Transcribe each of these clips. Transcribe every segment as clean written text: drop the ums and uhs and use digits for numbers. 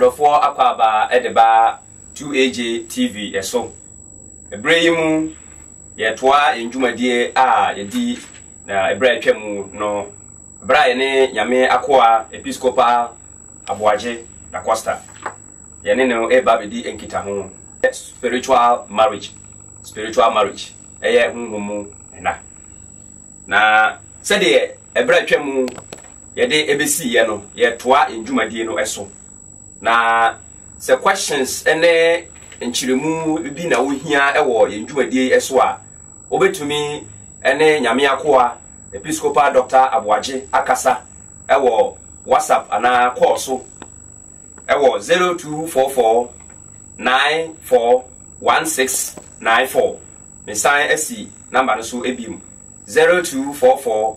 Abrofo akwaba edeba 2AJ TV eso. Ebreyimu yetwa enjumadie a yedi na ebra atwam no bra ye nyame akoa episcopal Aboagye da Costa. Ye ne no eba bedi enkita ho spiritual marriage. Eye hunhumu na sede ebra atwam yede ebesi ye no yetwa enjumadie no eso. Na se questions ene enchiremu bi na wohia ewo yenjumadie eso a obetumi ene nyame akoa episcopal Dr. Aboagye akasa ewo WhatsApp ana call so ewo 0244 941694 me sign esi number no so ebim 0244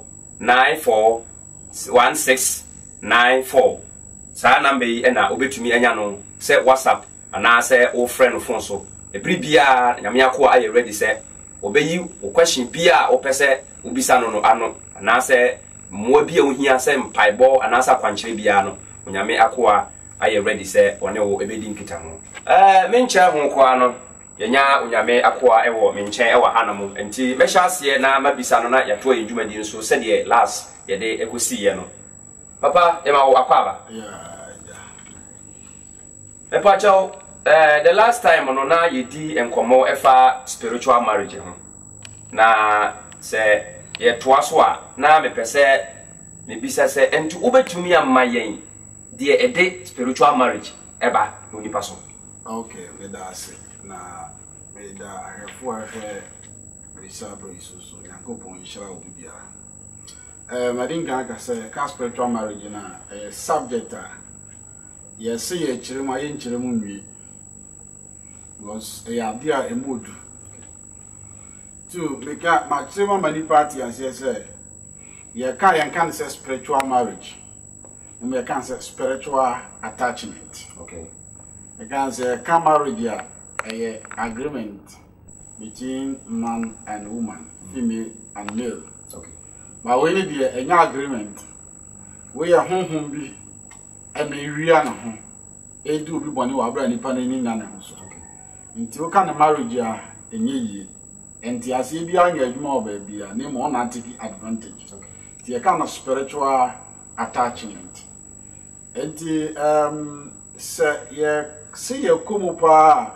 941694 sa number yi na obetumi anya no se WhatsApp ana se o friend phone so ebri bia nyame akoa aye ready se obeyi o question bia o pese ubisa no ano ana se mo bia o hia se mpaibo ana sa kwankyere bia no nyame akoa aye ready se one wo ebedi nkita ho menche ho kwa no yenya nyame akoa ewo menche ewa hanamu enti mehya ase na mabisa no na yato enjumadi nso se de last yede ekosi ye no papa ema wo akwaba Epa chao the last time no na yedi enkomo efa spiritual marriage ho na se ye toa so a na mepese me bisa se enti obetumi amayen de ede spiritual marriage eba onipa so. Okay, me da ase na me da ahefo ahwe reserve so yakopon hira obi bia. Madinga ka se ka spiritual marriage na subject a yes ye chiremu aye nchiremu nwi because ya dia emodu to make maximum many party as yes ye can say spiritual marriage and we can say spiritual attachment. Okay, we can say marriage ya a agreement between man and woman, female and male. Okay, but we need an agreement we are home be and we are na home e do bi boni wa bra nipa na ni na na so. Okay, nti o kan marriage ya enye yi enti ase bi anya adwuma oba bia na mo na take advantage. Okay, ti e kan spiritual attachment enti se ye komo pa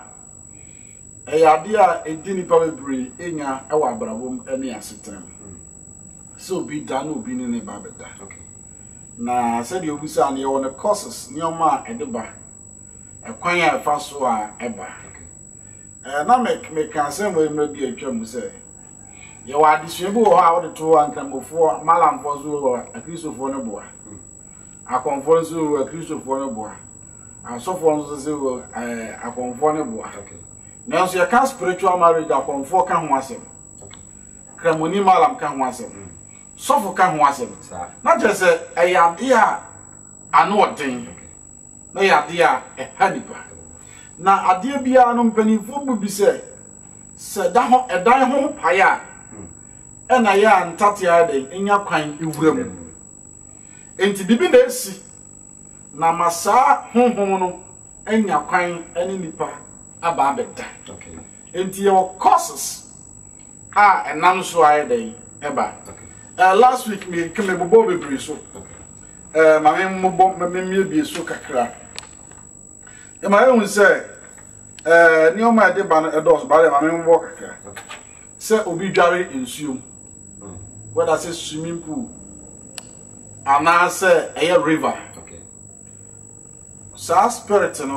ade a edi nipa bebre enya e wa brabom ene asetrem so bi da na obi ne ba beda. okay, na said you busa na ye won courses nyoma edeba ekwan ya fa so a eba. okay, na me kan say mo emre bi atwam say ye wa adisue bi wo ha wo de to ankramofo malamfo zo wo akristofo no boa akonfo zo wo akristofo no boa asofo zo wo akonfo no boa. okay, na so ye kan spiritual marriage akonfo ka ho asem. okay, kramoni malam ka ho asem. Sofo ka ho asem. Na je se eyade a ano odin. Na yade a hanipa. Na ade bia no mpanifo bu bi se da ho edan ho paya. E na ya ntate ade enya kwan iwuram. Enti bibi na esi na masa honhom no enya kwan ene nipa aba abeda. okay, Enti your courses enam so ayede eba. okay, last week me keme bobo bebre so. Ma me bi so kakra. E ma ehun se ni o ma de ba no edos ba le ma me mbo kakra. Se obi dware nsuo. Whether say swimming pool ana say a river. okay, So spirit no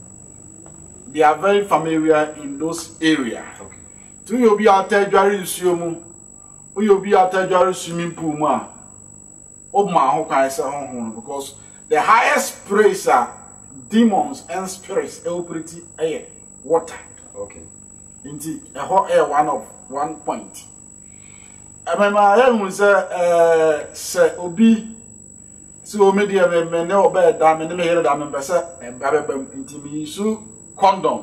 they are very familiar in those areas. okay, To you be out there dware nsuo mu. You be out there swimming pool ma. Oh my, how can I say because the highest praise are demons and spirits pretty air water. okay, Into a hot air one point. I remember I was say obi so media me no bed dam and me here dam and besa and babem into me so condom.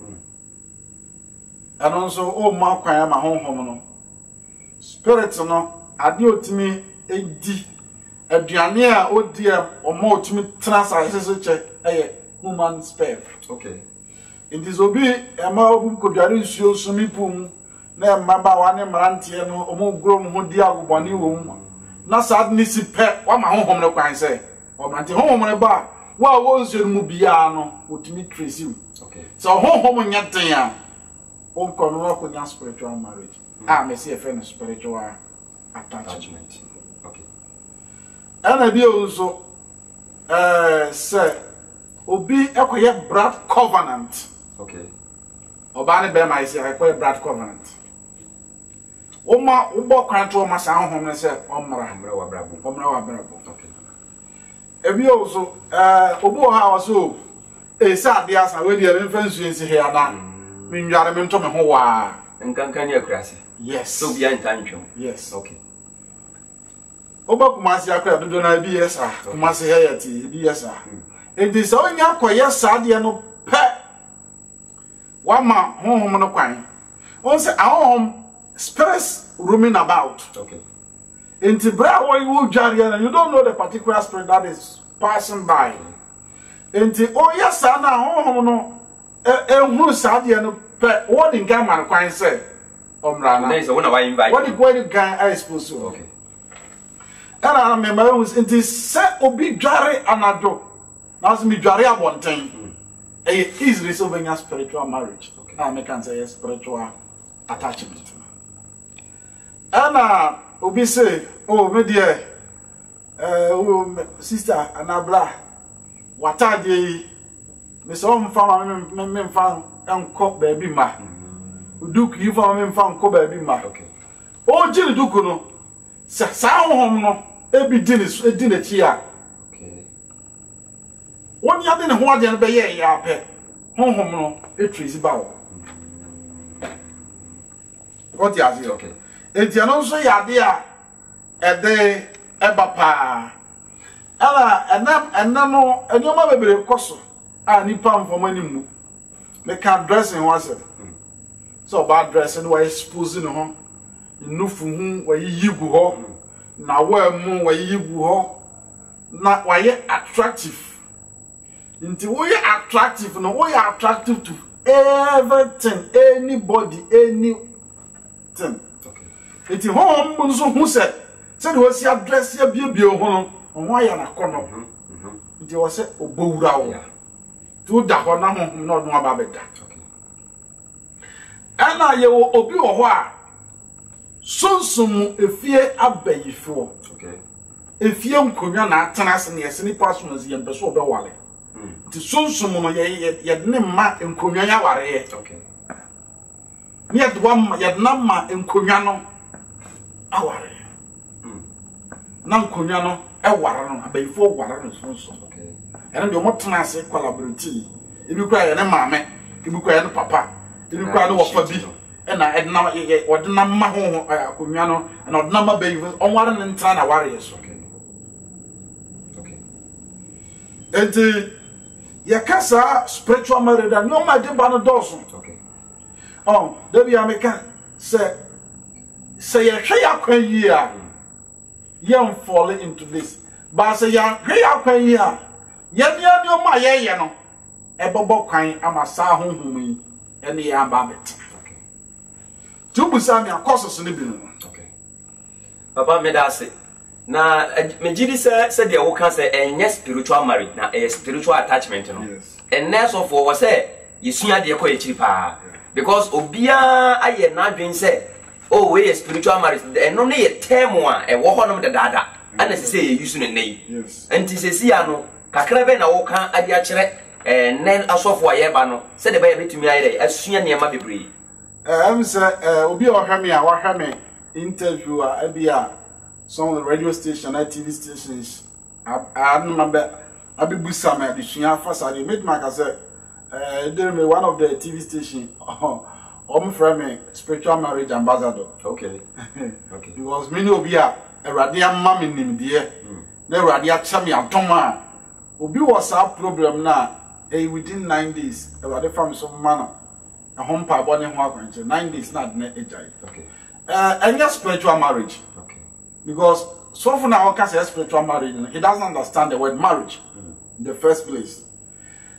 And also oh my kwan ma honhom no. Spirit no ade otimi edi aduane a odi a omo otimi transase so che human sperm. Okay. It is obi ema obu kodware nsuo sumi pum na mmaba wane mrantie no omo grom ho di agoboni wo mu na sad ni si pe wa ma honhom no kwan se o mrantie honhom no ba wa wo nsuo mu bia no otimi trace you. Okay. So honhom nyaten a on kono ko nya spiritual marriage. Me see a friend spiritual attachment. Okay. And bi also say obi ekoye blood covenant. Okay. Obani be my say ekoye blood covenant. Oma ubo kwanto ma sa honhom ne say omra wa brabo. Okay. Ebi also obo ha waso sa dia sa we dia mfansu ensi he ana me nware me nto me ho wa nkankan ya kurase. Yes. So bia ntantwem. Yes. Okay. Oba kumasi akra dodo na bi yes ah kumasi he yati bi yes ah. Enti so nya koye sa dia no pe wama honhom no kwan. On say ahom spirits roaming about. Okay. Enti bra wo you jare and you don't know the particular spirit that is passing by. Enti o yes na honhom no ehuru sa dia no pe what in Ghana kwan say omrana. Nice one I invite. What the going guy I suppose so. Okay. And I remember was into set obi dware anado. Now me dware abonten. Is resolving a spiritual marriage. Okay. I can say a spiritual attachment. And obi say, oh me dear sister anabla wata dey me so mfa me mfa enko baby ma. Duke you for me mfa enko baby ma. Okay. O jiri duku no sa honhom no ebi dine chi a. Okay. Won ya de ne ho ade no be ye ya pe. Honhom no etrisi ba wo. What you say? Okay. Enti ano so ya de a ede eba pa. Ala enam no enyoma bebere koso a nipa mfoma ni mu. Me can dressing was so bad dressing why exposing ho. Nufu hu wa yigu ho na wa mu wa yigu ho na wa ye attractive nti wo ye attractive no wo ye attractive to everything anybody anything. Okay. Nti ho mu so hu se de wo si address ya bie ho no ho ya na kono nti wo se obowura wo tu da ho na ho no no aba beda. Okay. Ana ye wo obi wo ho a Sunsum efie abayifo. Okay. Efie nkonwa na atena ase ne yesi ni pasons ye mpeso obewale. Nti sunsum no ye ne ma nkonwa ya ware ye. Okay. Ni yedwa ye na ma nkonwa no aware. Na nkonwa no ware no abayifo ware no sunsum. Okay. Ene de omo tena ase collaborate. Ebi kwa ye ne maame, ebi kwa ye ne papa, ebi kwa ne wofa bi. Na edna wodna ma ho akonwa no na odna ma bayi on ware ne ntra na ware yeso. Okay. Okay. Enti ya kasa spiritual marriage and no ma de ba no doso. Okay. Oh, debi ameka say ya hwe akwan yi a yam fall into this. Ba say ya hwe akwan yi a ya nia no ma ye no ebobo kwan amasa honhom yi ene ya ba bet. Tubusami akosos ne bi no. Okay. Papa me da say na me gidi say de wo kan say enye spiritual marriage na spiritual attachment no. Yes. And nurse of wo say yesua de ko yechiri pa. Because obia aye na adwen say oh we spiritual marriage eno ne ye term a e wo honom de dada. Ana say ye use no nei. Yes. Enti sesi ya no kakra be na wo kan ade a kire nen asofo aye ba no say de ba ye betumi aye asua ne ma bebre. Obi ohwame a wahwame interview a bia some of the radio station and TV stations abibusa me adesua fasade made my say one of the TV station frame spiritual marriage ambassador. Okay. Okay. Because many obi a Awurade amma me nimde na Awurade acha me adoma obi was a problem na within 9 days Awurade fam so manner a home pa boni ho akwanche 9 days na na ejai. Okay. And spiritual marriage. Okay. Because so for now, say spiritual marriage, he doesn't understand the word marriage in the first place.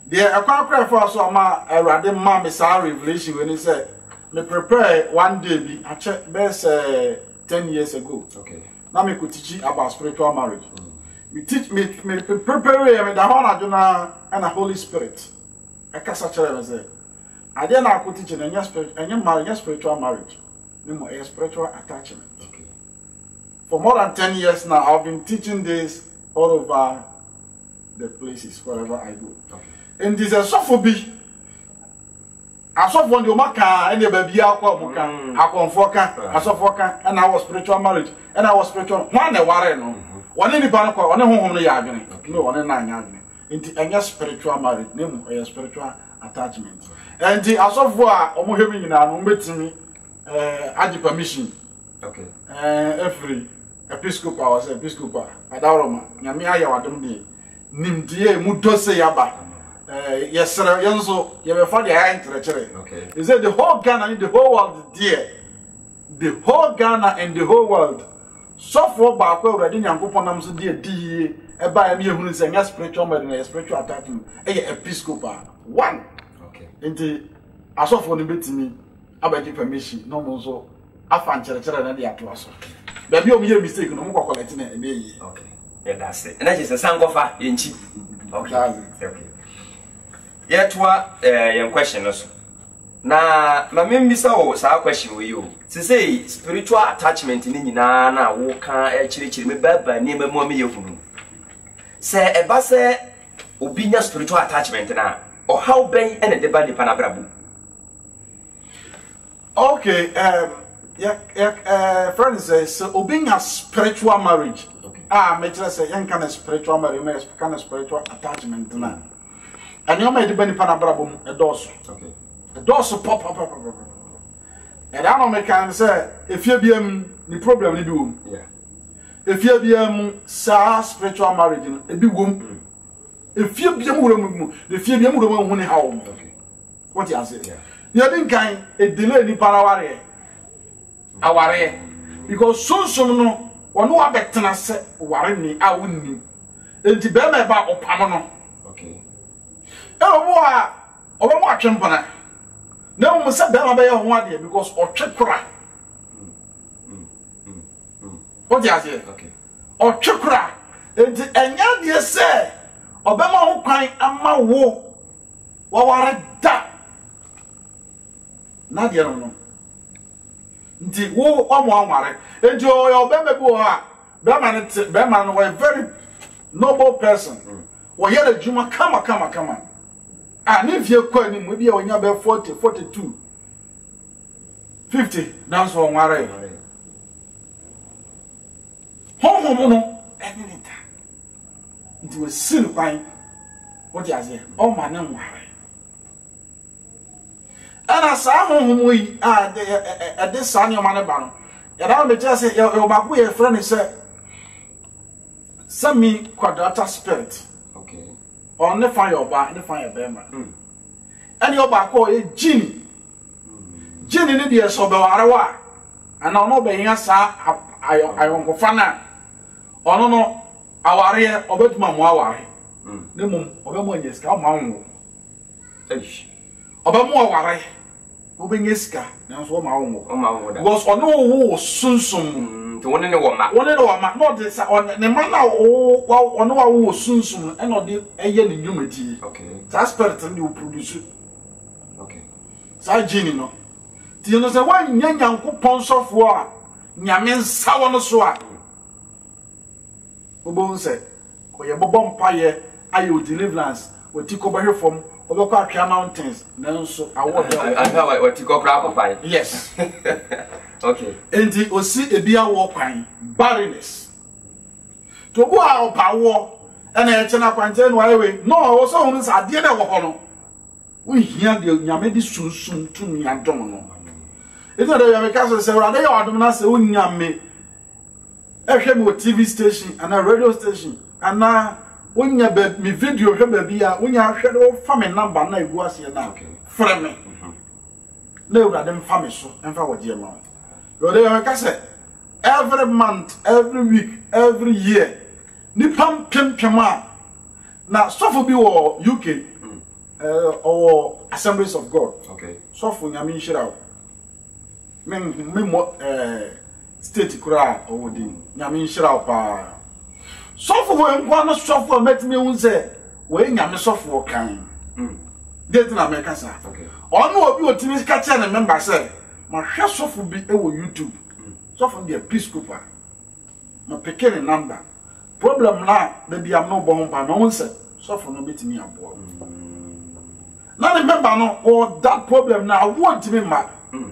The account for us ma Erade ma me sa revelation when he said me prepare one day be I check best 10 years ago. Okay. Now me could teach about spiritual marriage. Me teach me prepare me the whole aduna and the Holy Spirit. I can such a say. I then I could teach any spiritual marriage. No a spiritual attachment. Okay. For more than 10 years now, I've been teaching this all over the places wherever I go. Okay. And this is sophobia. I saw one the Maka and the baby Aquamuka, Aquamfoka, Asofoka, and our spiritual marriage, and our spiritual one a warren. One in the Banako, one home the Yagni, no one in 9 Yagni. Into any spiritual marriage, name a spiritual attachment. And the Asofwa, Omohemi in our meeting, Adi permission. Okay. Every Episcopal was Episcopal, Adaroma, Yamia Yawadum, Nimdie, Mudose Yaba. Yes, sir. Yanso, you have found the eye into the church. Okay. He said the whole Ghana and the whole world, dear. The whole Ghana and the whole world. So for back where we didn't go on them so dear, dear. By me who is a spiritual man and a spiritual attachment, a Episcopal. One. Okay. Into I saw for the bit to me about your permission. No more so. I found church and the atlas. But you made a mistake. No more collecting it. Okay. Yeah, that's it. And that is a sangofa in cheap. Okay. Okay. Yet what your question also. Na mamembisa o sa question with you. To say spiritual attachment in na wo kan chiri me baba ni me mo me yefunu. Say eba say obi nya spiritual attachment na or how ben ene de ba nipa na brabu. Okay, friend says so obi nya spiritual marriage. Okay. Me tell say yan kind of spiritual marriage, me kind of spiritual attachment na. And you may depend upon a brabum, a doss. Okay. A doss pop. And I don't make can say, if you be the problem you do. Yeah. If you be spiritual marriage, a big womb. If you be if you be a how. Okay. What you say? Yeah. You didn't kind a delay in Paraware. Aware. Because soon no, one who are better than say, worry I wouldn't need. And the bear about Opamano. Okay. Oba chempana. No, Mr. Bella one day because or chekra. What do you say? Okay. Or chekra. And yan dear say, Obama who crying ama wo. Waware da. Nadia no. Nti wo omo amare. Enti o Obama bo ha. Bema was a very noble person. Wo here the Juma come. And if you're calling maybe when you're about 40, 42, 50, that's one worry. Home, any time. It was still fine. What you say? Oh, my name, worry. And I saw home we at this son, your man, about. And I'll be just say, your back a friend said, send me quadrata spirit. On the fire bar, the fire bear. And your back or a genie. Genie in the sober arawa. And I'll not be here, sir. I won't go fana. Or no, our ear or bet mamma. The moon of a moon is come on. Of a more worry. Obingiska, now so my own was on no soon. One in the woman, not this on the man or no soon, and not the alien unity. Okay, that's better you produce it. Okay, so Jenny no. Do you know the one young coupons of war? Yamin sour no swat. Obon said, for your bomb fire, are you deliverance? Will take over here from Oboka Mountains. No, so I want what to go grab by. Yes. Okay. And the Osi Ebia walking barrenness. To go out power and a channel contain way. No, also on this idea of we hear the Yamedi soon to me and don't know. It's not a castle, say, they are the Manas Unyame. A TV station and a radio station. And now, when you bet me video, when you have shadow family number, now was here now. From me. No, rather than family, so and for what dear mouth. Every month, every week, every year, Nipam Pim Pima. Now, so for you UK, or Assemblies of God. Okay. So for nyame nhyira. Me mo state kura owodi. Nyame nhyira pa. So for when one so for met me won say we nyame so for kan. Date na America sir. Okay. Ono obi otimi ka che na member say ma hwe so for bi e wo YouTube. So for the Episcopal. Ma peke number. Problem na be am no bo pa no won say so for no betimi abo. Now remember no or that problem now want me mad.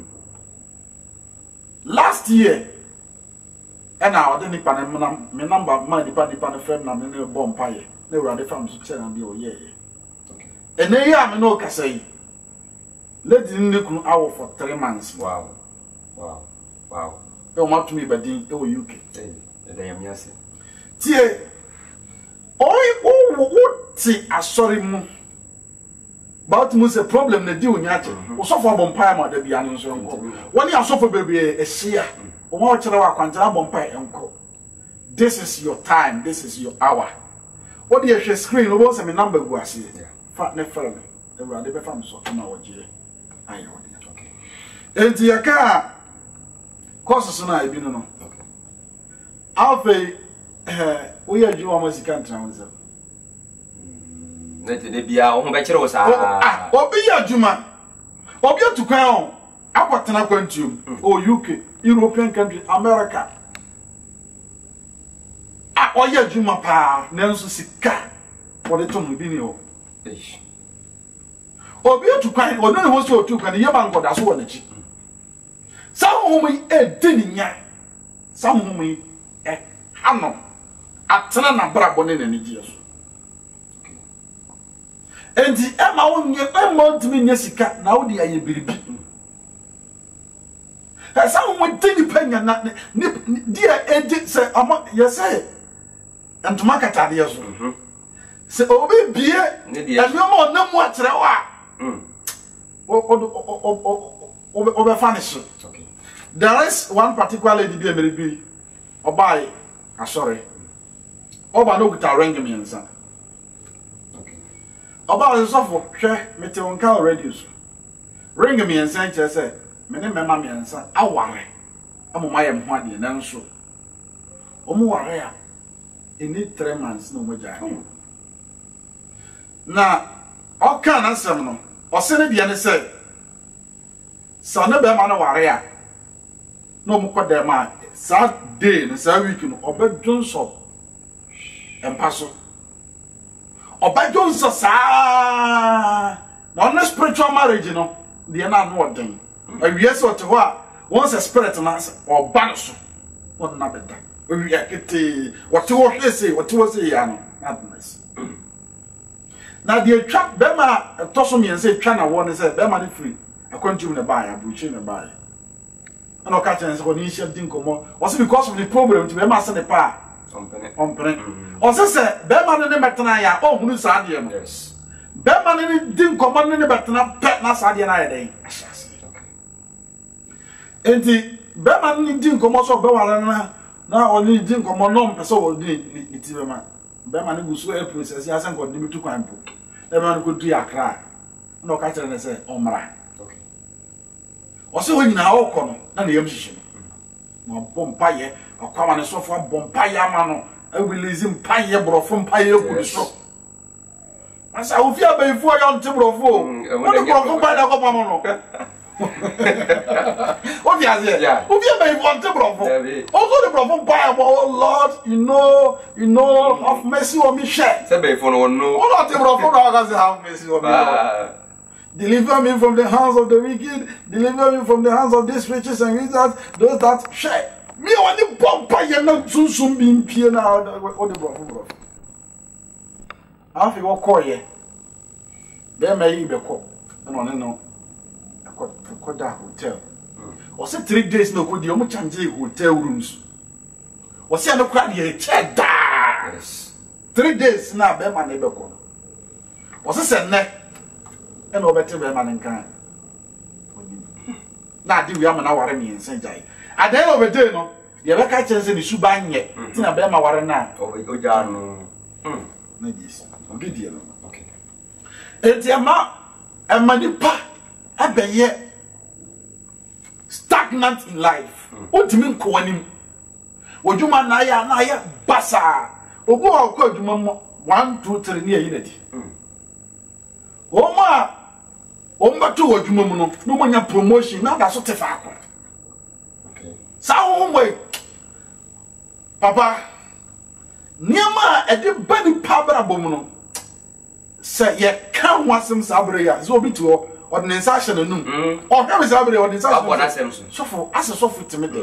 Last year and I didn't me number my depend friend na me bomb pie. They were the farm to tell and be oh yeah. Okay. And then yeah, me no can say. Let the new hour for 3 months. Wow. Wow. Wow. They want to me but in UK. They am yes. Tie. Oh, see, I sorry mo. But mu say problem na di onyache wo sofo bompaa ma da bia no so nko woni asofo bebie ehia wo ma kire wa kwantara bompaa enko. This is your time, this is your hour. What do you share screen wo say me number gu ase fa ne frame e wura de be fam so na wo gire ayo okay enti yaka course so na e bi no okay alfe wo ya ju wa musika ntanza de bia o ho be kire wo sa obi ya juma obi atukwan o akwatena kwantuom o UK European country America o ya juma pa nanso sika o de to no bi ni o obi atukwan o no ne ho so otukwan ye ba ngoda so wo na chi sa ho mi e dininya sa ho mi e hano atena na brabo ne na ni Jesus. Enti ema wonye ema ntimi nya sika na wo de aye biribi esa wo tini panya na dia edi se ama yese antuma katade yeso se obi bie enioma onamu atere wa be finish. Okay. There is one particular lady be emerebi obai asore oba no guitar ring me nsa about the software, share meteonka already. Ring me and send say, Many mamma and son, I worry. I'm my money and so. Omuarea in need 3 months no more. Now, all can answer no, or send it the other say, Son of a man of warrior. No more their mind. Sad day and sad weekend, or bed Jones and Paso. Oba Jones sa na spiritual marriage no de na no odin awiese o te ho a once a spirit na oba no so won na beda owi akete wote wo hwese wote wo se ya no madness na de twa be ma toso miense twa na wo ne se be ma ne free akwantum ne ba ya buchi ne ba ya ana o ka chen se ko ni hia din komo was because of the problem to be ma se ne pa ompene also say be man ne metana ya o hunu sa de no yes be man ne din komo ne betana pet na sa de na ya den enti be man ne din komo so be wala na oni din komo no mpese o din ni ti be man guso e process ya san ko de bitu kwan po be man ko du akra na o ka kire ne say omra okay o se ho nyina o ko no na ne yam hihye no bompa ye akwa ne so fo bompa ye ama no e release mpa ye brofo mpa ye ku so asa ofi abayifo ya nte brofo o de brofo mpa da ko pamo no ofi azie ofi abayifo nte brofo also the brofo mpa oh Lord you know of mercy on me share say bayifo no no o not the brofo no ga say have mercy on me deliver me from the hands of the wicked, deliver me from the hands of these riches and wizards, those that share. Me only bomba ye na sunsun bi mpie na o de brofo. Afi wo call ye. Be ma yi be call. No no. Akọ da hotel. O say 3 days no ko di o mo change hotel rooms. O say no kwa de che da. Yes. 3 days na be ma na be call. O say ne and over to be man kan na di wi am na ware mi ensan jai at the end of the day no ye be ka chense ni suba nye ti na be ma ware na oja no na dis ogidi no okay Etiama emanipa abeye stagnant in life. Ultimate koanim. Ojuma na ya basa. Obu akọ adwuma mo 1 2 3 ne yinadi. Oma ombato adwuma mu no monya promotion na da so tefa akọ. Okay. Sa wo Papa niama ede bani pabra bomu no se ye kan wasem sabre ya so obi to ordinance action anum o kan sabre ordinance action sofo ase sofo timi de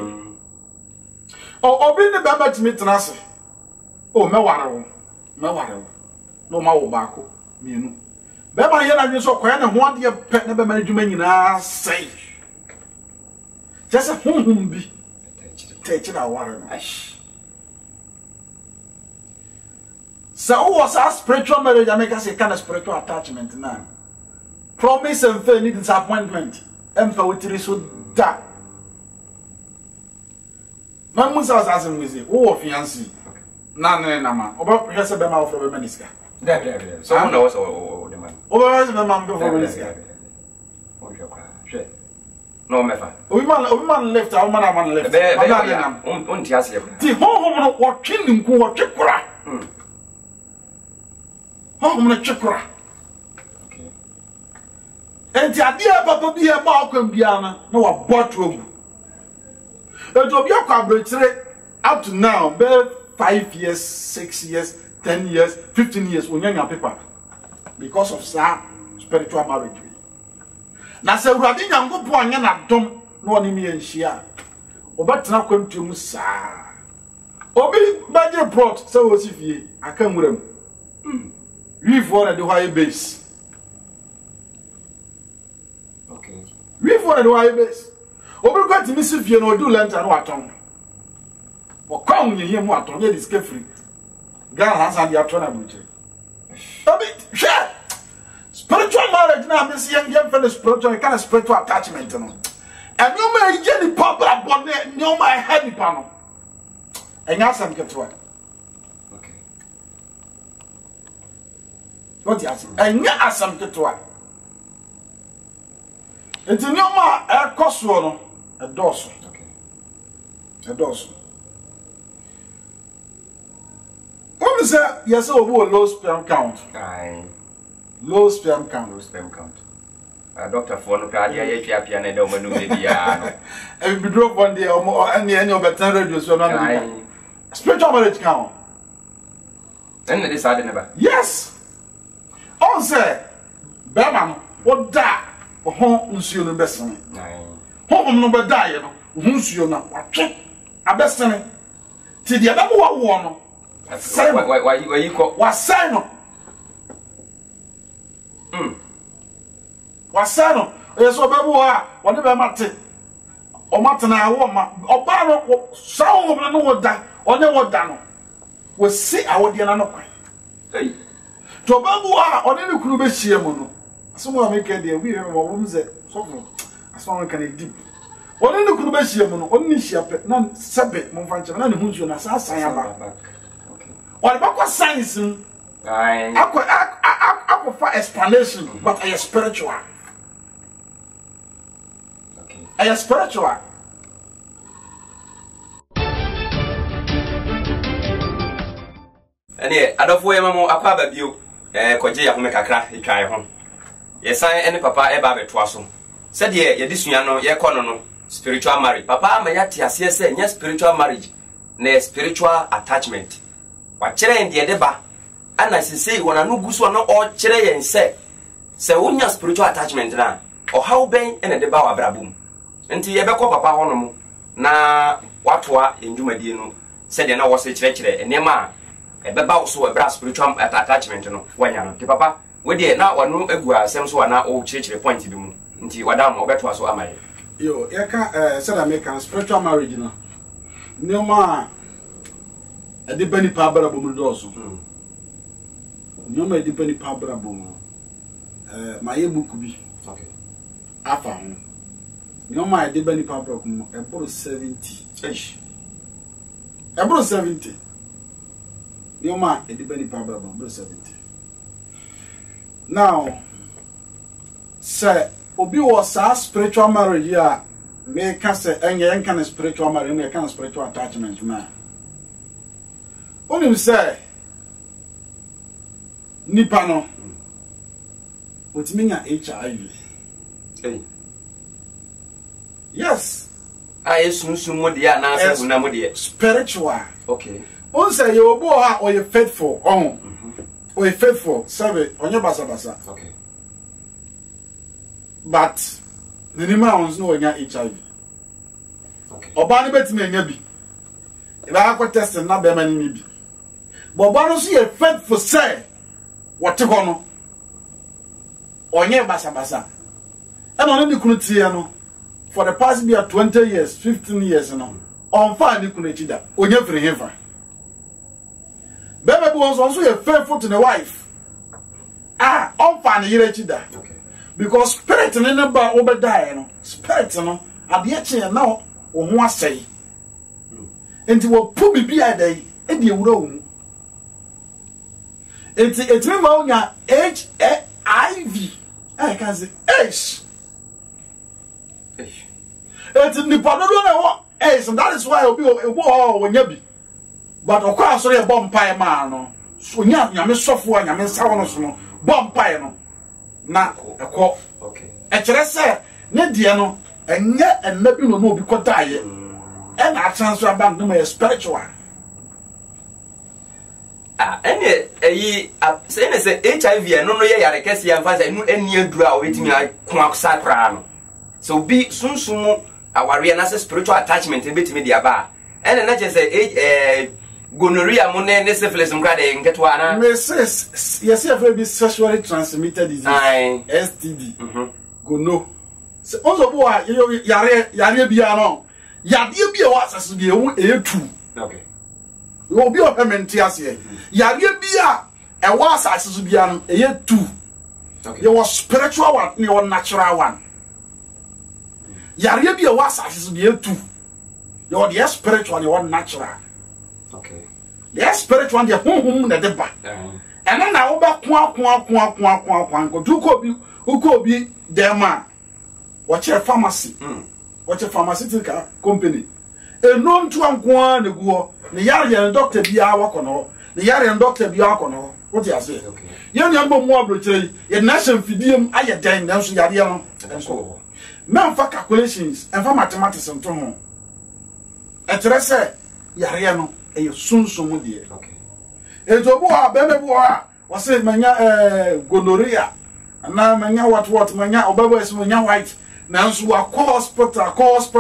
o obi ne baba timi tenase o meware wo no ma wo baako mienu baba ye na dwe so koya ne ho ade pe ne baba adwuma nyina sei just honhom bi techira ware no so was our spiritual marriage and make us a kind of spiritual attachment now. Promise and faith need disappointment. Emperor with so that. Man must ask him with you. Oh, fiancé. Na man. Oba pressure be ma offer be maniska. There. So who knows the man. Oba be ma before maniska. No mefa. Obi man left, a man left. On tiase. Ti ho what kin nku what twekora. How many chakra? Okay. And the idea about be a bark and biana, no a bottle. But to be a carburetor up to now, be 5 years, 6 years, 10 years, 15 years, when young people because of some spiritual marriage. Now, say, Radin and go point and don't know any me and share. Or but now come to Musa. Obi Badger brought so was if ye, I come with him. We've won at the high base. Okay. We've won at the high base. Over got to miss if you know do lantern what tongue. Or come you hear what on is carefree. Gun has had the attorney. A bit share. Spiritual marriage now, Miss Young for the spiritual kind of spiritual attachment. And you may get the pop up on there, no my head panel. And now some get to it. What you ask? And you ask some to what? It's in your ma a cost one a dorsal. Okay. A dorsal. What is that? Yes, over low sperm count. Aye. Low sperm count. Low sperm count. Doctor for no card, yeah, piano, no manu, maybe. And we drove one day or more, and the end of a 10 radio, so not spiritual marriage count. Then they decided never. Yes. On say, Berman, what that or home monsieur the best. Home no but die, monsieur not what a best. Till the other one. Why you call what sign? What sign? Yes, or Babua, whatever matter. Or Martina, or Barrow, some of them know what that or never done. We'll see our dear Nano. To Babua or any crew be shiamono. Someone make a dear, we have a woman's so as one can deep. Or any crew be shiamono, only shepherd, none separate, Monfancha, none who's your Nasa. Or about science, I prefer explanation, but I am spiritual. Okay. I am spiritual. And yeah, I don't know more about you. Koja home kakra itwae ho yesan ene papa e ba betwaso said ye disua no ye kono no spiritual marriage papa ma yate ase se nya spiritual marriage na spiritual attachment wa kire ende de ba ana sisi wona no guso no o kire yen se wonya spiritual attachment na o how ben ene de ba wa brabum nti ye bekọ papa ho no mu na watoa endumadie no said na wo se kire enema ebeba so ebra spiritual attachment no wanya no ti papa we dey na wanu egu asem so na o chire point bi mu nti wadam obeto aso amaye yo yeka said American spiritual marriage no nyoma edepeni pa bra bomu do so nyoma edepeni pa bra bomu maye buku bi okay afa ho nyoma edepeni pa bra bomu eboro 70 eboro 70 Yoma, a depending power of 70. Now, say obi was a spiritual marriage here make us say any kind of spiritual marriage, any kind of spiritual attachment man. Only say nipa no what mean HIV. Hey. Yes. I sunsun mo dia na say una mo dia. Spiritual. Okay. On say you obo ha or you faithful on. Or you faithful serve on your basa. Okay. But the nima ons no nya HIV. Okay. Oba ni betime nya bi. E ba akọ test na be mani ni bi. But oba no so you faithful say what ho no. Onye basa. E no ni kunu tie no. For the past 20 years, 15 years now, on fire ni kunu chida. Onye free him. Baby was also a faithful to the wife. On fire ni yire chida. Okay. Because spirit in the bar over die, no spirit no abiache now o ho asai. Enti wo pu bibi adai e de wura wo. Enti etime ma onya HIV. I can say AIDS. Enti ni padodo na wo AIDS, and that is why obi o wonya bi. But okwa so re bomb pie ma no. So nya nyame sofo a nyame nsa wono so no bomb pie no. Na ekọ okay e kire se ne die no enye ennabi no obi kodaye e na transfer bank no spiritual eni say ne say HIV no ye yare kese ya mfa say no eni adura o betimi akon akusakra no so bi sunsumu aware na say spiritual attachment betimi dia ba ene na je say gonorrhea mo ne syphilis nkra de nketwa na yes if be sexually transmitted disease STD gono so onzo bo yare bia no yade bia wa asase bia hu etu okay obi o pementi ase yare bia e wa asase bia no etu okay you was spiritual one ne one natural one yare bia wa asase bia etu you the spiritual ne one natural. Okay. The spiritual one, the home na deba. And then I over kwa go do ko bi dem man. Watch a pharmacy. Watch a pharmaceutical company. E no ntu anko na guo. Ne yare doctor bia wakono. Ne yare doctor bia wakono. What you say? Okay. Yen yan bo mu abrochire. Ye nation fidiem aye den dem so yare no. Enko. Man for calculations and for mathematics nto ho. E tere say yare no e sunsun die. Okay. Ejo bo ha bebe bo ha wo say manya gonorrhea na manya what manya obabo es manya white na nso wa hospital.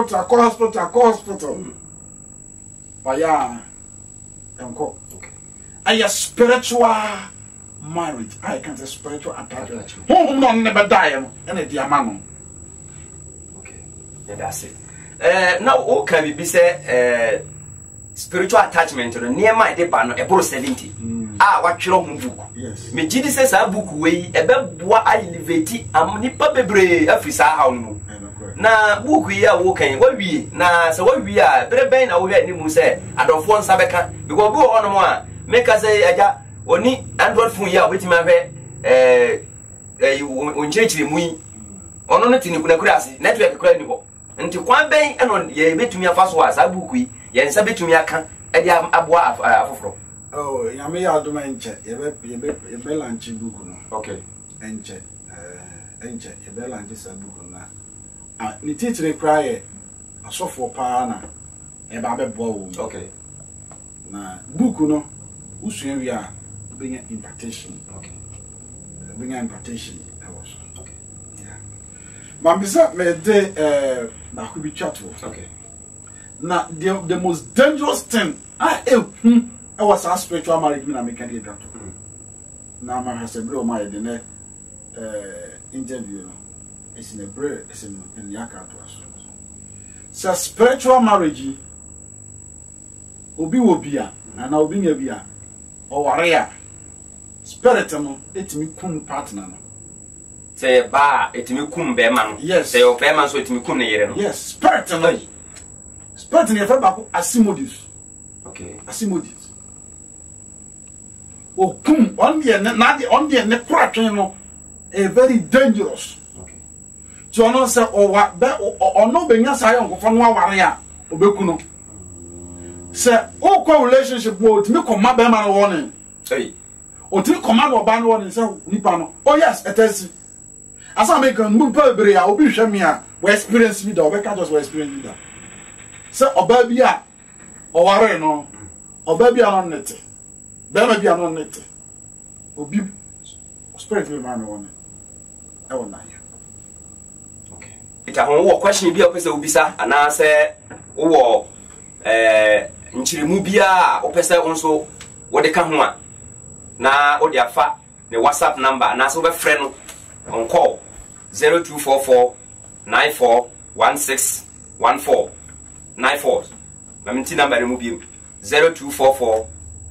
Fire enko. Okay. Aya spiritual marriage. I can say spiritual attachment. Who no never die no and e dia ma no. Okay. Yeah, that's it. Now o can be say spiritual attachment no niema de ba no eboro 70 watwero ho book yes me gidi say sa book we ebeboa elevate am nipa bebre afisa ha no na book yi a wo kan wa wie na se wa wie a bere ben na wo hwe animu say adofo nsa beka because bo ho no mo a make say aja oni android phone yi a obetimi ahwe onchechire mu yi ono no tini kuna kura ase network kura ni ho nti kwan ben eno ye betumi afa so asa book yi yen sa betumi aka e dia aboa afoforo. Oh yame ya do menche ye be lanchi book no. Okay. Enche ye be lanchi sa book na ni titire kra ye asofo pa na e ba be boa wo. Okay. Na book no usua wi a benya impartation. Okay. Benya impartation e was. Okay. Yeah. Mambisa me de na ku bi chat. Okay. Now the most dangerous thing I was a spiritual marriage na make an event. Now my husband bro my the interview is in a break is in Yaka to us. So spiritual marriage obi wobia and na obi nyabia o warea spirit no etimi kun partner no. Say ba etimi kun be man. Yes. Say o be man so etimi kun ne yere no. Yes, spirit no. Spirit in your back Asimodus. Okay. Asimodus. Oh, come on the on the crack, you know, a very dangerous. Okay. to ono se owa be ono benya say onkofo no aware a obeku no se o ko relationship wo timi koma be ma no woni hey o timi koma no ba no woni se nipa no oh yes etesi asa me kan mu pa bere a obi hwe me a we experience me da obeka just we experience me da se oba bi a oware no oba bi a no nete be ma bi a no nete obi spirit me man woni e wona ya okay ita ho wo question bi a pese obisa ana se wo nchirimu bia opese onso wode ka ho a na ode afa ne WhatsApp number na so be frɛ no on call 0244 941614 94 na minti number mu bi 0244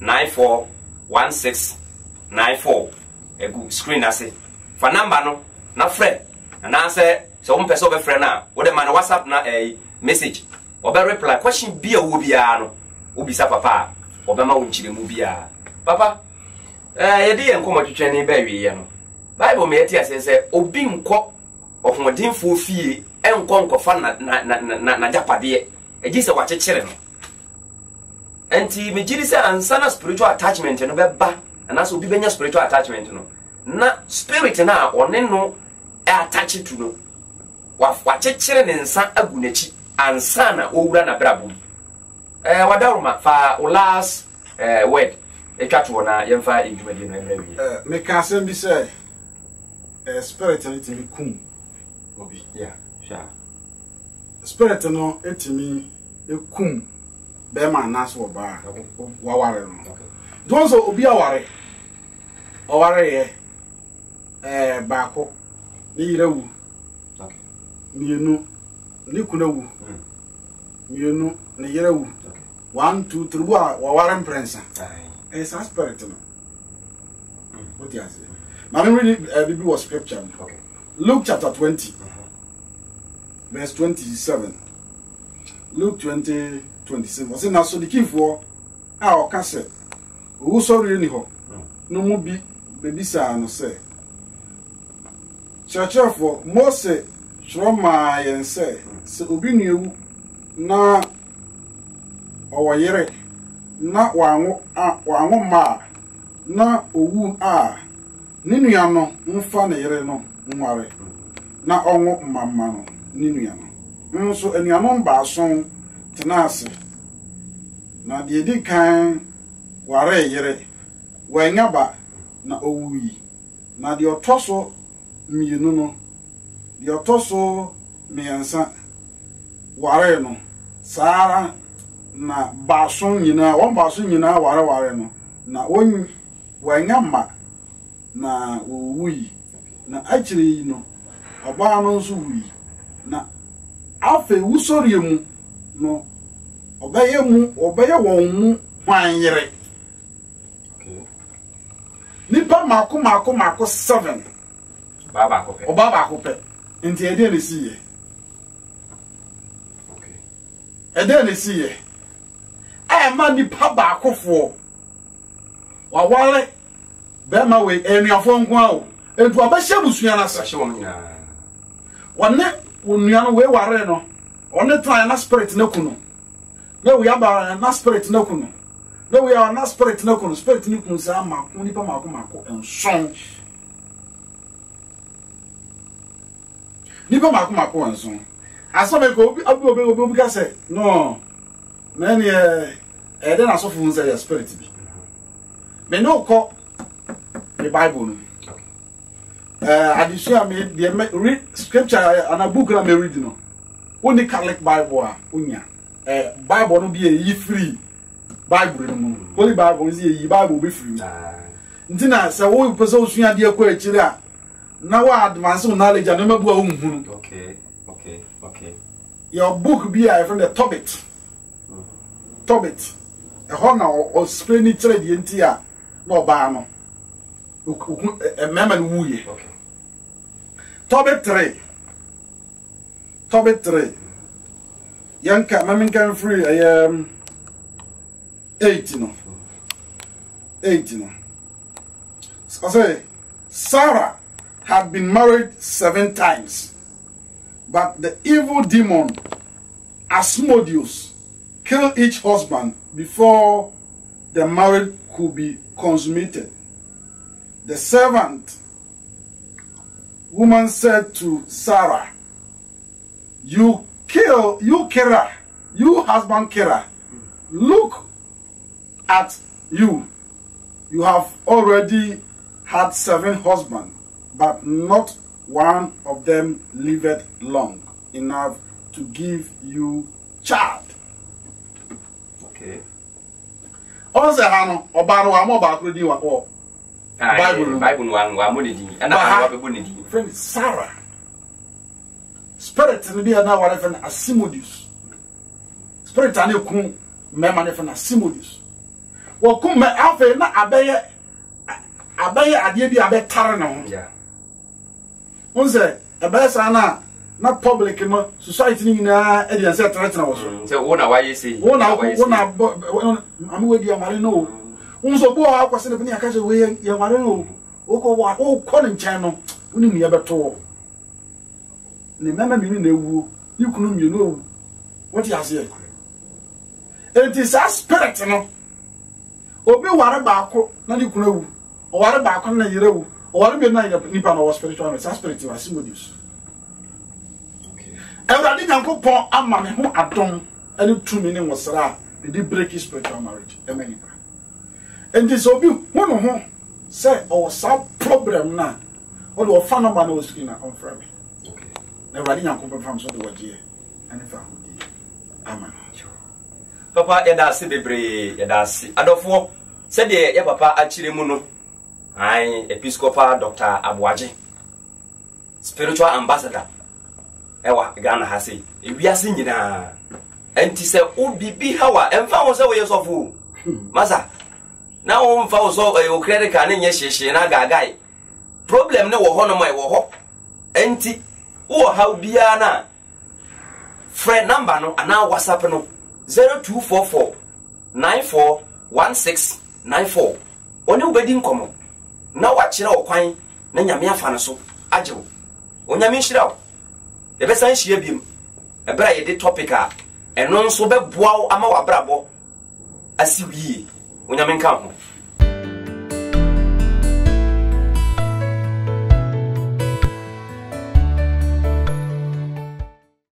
941694 egu screen ase fa number no na frɛ na se so pese o be frɛ na wode man WhatsApp na message obe reply question bia wo bia no obisa papa obema wo nchiremu bia papa yede ye nkomo twetwene ba wiye no bible me yeti asese obi nko ohomodinfo fie enko nkofa na japade eji se wakekere no enti me giri se ansana spiritual attachment no beba anaso obi benya spiritual attachment no na spirit na one no attach to no wakekere ne nsa agu nachi ansana owura na brabo wadaruma fa last word etwato na yemfa edwumadi no ebrawi me ka asem bi say spirit no timi kum obi yeah sure spirit no etimi ekum be ma naso oba waware no don so obi aware ye baako ni yirewu okay mienu ni kunawu mienu ni yirewu 1 2 3 wa waren prensa esa spirit no what you say ma me read Bible was scripture okay Luke chapter 20 verse 27 Luke 20:27 was na so dikifo a o ka se wo sorry ni ho no mu bi bebisa no se churchfo Mose Shroma yense se obi nuewu na owoyere na wanwo ma na owu a ninua no mfa na yere no nware na onwo mamma no ninua no nso anuanom baason tenase na de di kan ware yere wanyaba na owuyi na de otoso mienu no de otoso miensa ware no sara na baason nyina won baason nyina ware no na won wanyama na owuyi na achiri no oba no nso wuyi na afa wusori mu no obeye won mu hwanyere okay nipa mako 7 baba kope obaba kope nti ede ne siye okay ede ne siye ma nipa baakofo wawale be ma we enuafo nko a o entu abahye busua na sa ahye won nyina wonne onua no we ware no onne try na spirit na kuno na we aba na spirit na kuno na we are na spirit na kuno spirit ni kun sa ma ko nipa mako enson nipa mako enson asome ko obi ka say no man then na so fun say spirit bi me no ko the Bible no addition me the read scripture and a book na me read no only Catholic Bible a onya Bible no be e free Bible no mu only Bible is e Bible be free ntina se wo pese osua de akwa akire a na wa advance knowledge and mabu a unhunu okay your book be a from the Tobit e ho na o spray kire de nti a na oba no mema no wuye okay Tobit 3 yanka maminkan free 8 no so say Sarah had been married 7 times But the evil demon Asmodeus killed each husband before the marriage could be consummated. The servant woman said to Sarah, you husband Kira, look at you. You have already had 7 husbands, but not one of them lived long enough to give you child. Okay. Also, Hano, Obano, I'm about to do what? Bible one money, and I have a bonity. Friend Sarah. Spirit will be another one from Asimodeus. Spirit and you come, Mamma from Asimodeus. Well, come, Alpha, not Abaya, I did be a bit tarno. Yeah. One say, a best not public, society in Eddie and Set. So, why you see? I'm with you, Marino. Unso bo akwase ne aka se we ye ware no o ko ne nchen no uni mi ebeto ne mama mi na ewu ikunu mi no ewu what you say it is a spirit no obi ware baako na ne kunu ewu o ware baako na yire ewu o ware bi na nipa no spiritual no spirit was Asimodeus. Okay, everybody nyankopon ama me ho adom ani tumi ne wosra dey break his spiritual marriage emeni. And this will be one who say, oh, some problem now. Or the fan number no screen on Friday. Okay. The writing and confirm so the word here. And if I would amen. Papa, Edasi Bebre, Edasi. Adolfo said, yeah, Papa, actually, Muno. I, Episcopal Dr. Abuaji, spiritual ambassador. Ewa, Ghana has say, if we are singing, and he said, oh, be how and found so years of who, Massa. Now on found so a credit can in yes, she and I guy. Problem no one of my war. Enti, oh, how Biana. Friend number no, and now what's up no 0244 941694. Only wedding come. Now watch it out, quine, Nanyamia Fanaso, Ajo. Onyami Shroud. The best I share him. A bright topic, and non so be bow amawa brabo. As you ye, Onyamin come.